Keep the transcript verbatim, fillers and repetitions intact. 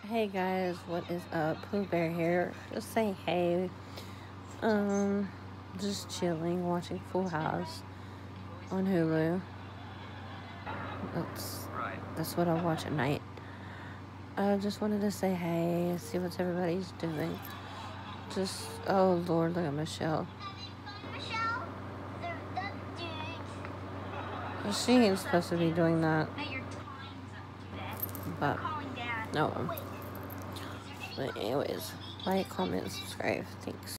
Hey guys, what is up? Pooh Bear here. Just say hey. Um, just chilling, watching Full House on Hulu. That's that's what I watch at night. I just wanted to say hey, see what everybody's doing. Just oh Lord, look at Michelle. Michelle, the, the She ain't supposed to be doing that, Hey, you're trying to do that. but Calling Dad. no. Wait. But anyways, like, comment, subscribe. Thanks.